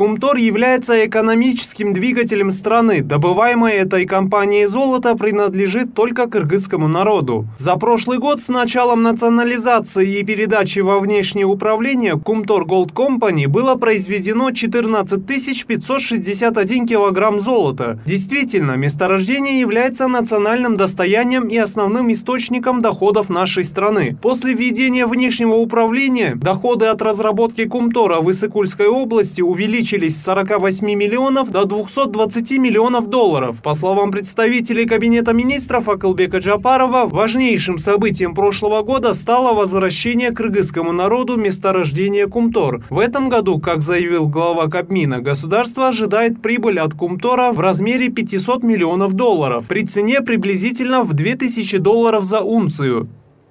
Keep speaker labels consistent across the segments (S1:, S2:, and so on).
S1: Кумтор является экономическим двигателем страны. Добываемое этой компанией золото принадлежит только кыргызскому народу. За прошлый год с началом национализации и передачи во внешнее управление Кумтор Голд Компани было произведено 14 561 килограмм золота. Действительно, месторождение является национальным достоянием и основным источником доходов нашей страны. После введения внешнего управления доходы от разработки Кумтора в Иссык-Кульской области увеличились с 48 миллионов до 220 миллионов долларов. По словам представителей Кабинета министров Акылбека Джапарова, важнейшим событием прошлого года стало возвращение кыргызскому народу месторождения Кумтор. В этом году, как заявил глава Кабмина, государство ожидает прибыль от Кумтора в размере 500 миллионов долларов при цене приблизительно в 2000 долларов за унцию.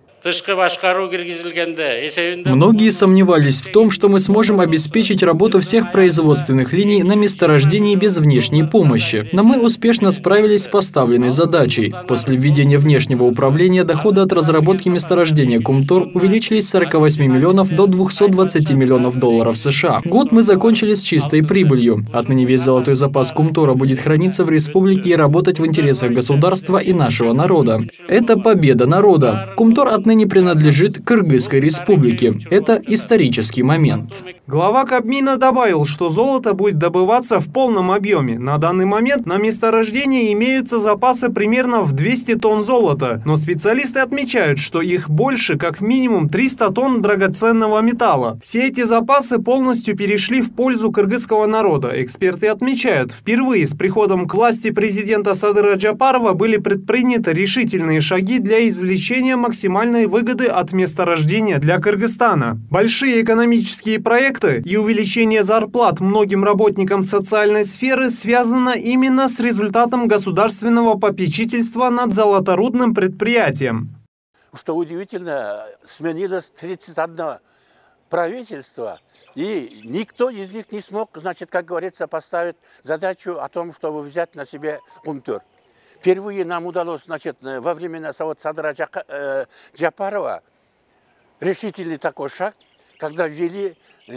S2: Многие сомневались в том, что мы сможем обеспечить работу всех производственных линий на месторождении без внешней помощи. Но мы успешно справились с поставленной задачей. После введения внешнего управления доходы от разработки месторождения Кумтор увеличились с 48 миллионов до 220 миллионов долларов США. Год мы закончили с чистой прибылью. Отныне весь золотой запас Кумтора будет храниться в республике и работать в интересах государства и нашего народа. Это победа народа. Кумтор отныне не принадлежит Кыргызской республике. Это исторический момент.
S1: Глава Кабмина добавил, что золото будет добываться в полном объеме. На данный момент на месторождении имеются запасы примерно в 200 тонн золота, но специалисты отмечают, что их больше как минимум 300 тонн драгоценного металла. Все эти запасы полностью перешли в пользу кыргызского народа. Эксперты отмечают, впервые с приходом к власти президента Садыра Джапарова были предприняты решительные шаги для извлечения максимальной выгоды от месторождения для Кыргызстана. Большие экономические проекты и увеличение зарплат многим работникам социальной сферы связано именно с результатом государственного попечительства над золоторудным предприятием.
S3: Что удивительно, сменилось 31 правительство, и никто из них не смог, значит, как говорится, поставить задачу о том, чтобы взять на себя Кумтор. Впервые нам удалось, значит, во времена Садыра Джапарова решительный такой шаг, когда ввели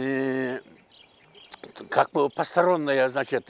S3: как бы постороннее, значит,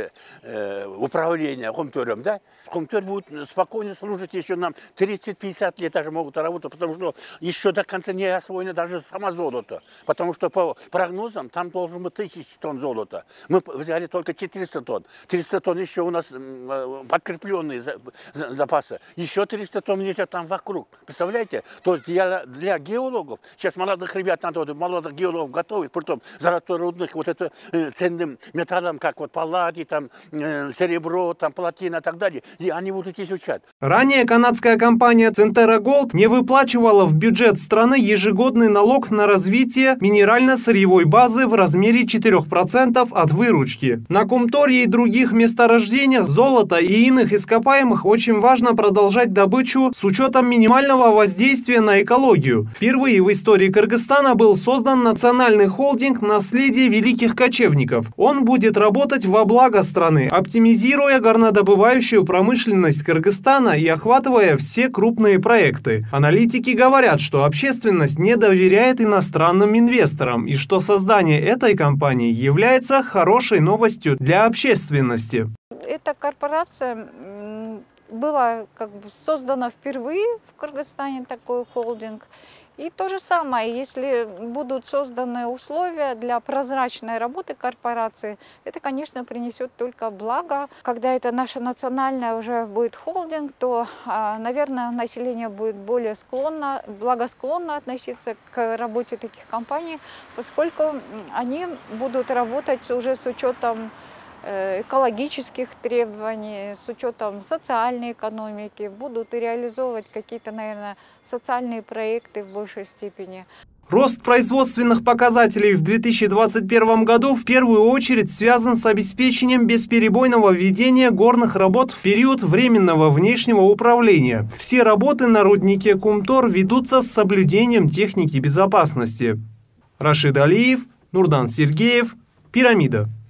S3: управление Кумтором, да? Кумтор будет спокойно служить еще нам 30-50 лет даже могут работать, потому что еще до конца не освоено даже само золото. Потому что по прогнозам там должен быть 1000 тонн золота. Мы взяли только 400 тонн. 300 тонн еще у нас подкрепленные запасы. Еще 300 тонн лежат там вокруг. Представляете? То есть для геологов, сейчас молодых ребят надо, молодых геологов готовить, притом золоторудных вот это ценным металлом, как вот палладий, там, серебро, там, платина и так далее. И они будут изучать.
S1: Ранее канадская компания Centerra Gold не выплачивала в бюджет страны ежегодный налог на развитие минерально-сырьевой базы в размере 4% от выручки. На Кумторе и других месторождениях золота и иных ископаемых очень важно продолжать добычу с учетом минимального воздействия на экологию. Впервые в истории Кыргызстана был создан национальный холдинг «Наследие великих кочевников». Он будет работать во благо страны, оптимизируя горнодобывающую промышленность Кыргызстана и охватывая все крупные проекты. Аналитики говорят, что общественность не доверяет иностранным инвесторам и что создание этой компании является хорошей новостью для общественности.
S4: Эта корпорация была как бы создана впервые в Кыргызстане, такой холдинг. И то же самое, если будут созданы условия для прозрачной работы корпорации, это, конечно, принесет только благо. Когда это наша национальная уже будет холдинг, то, наверное, население будет более благосклонно относиться к работе таких компаний, поскольку они будут работать уже с учетом экологических требований, с учетом социальной экономики, будут и реализовывать какие-то, наверное, социальные проекты в большей степени.
S1: Рост производственных показателей в 2021 году в первую очередь связан с обеспечением бесперебойного ведения горных работ в период временного внешнего управления. Все работы на руднике Кумтор ведутся с соблюдением техники безопасности. Рашид Алиев, Нурдан Сергеев, Пирамида.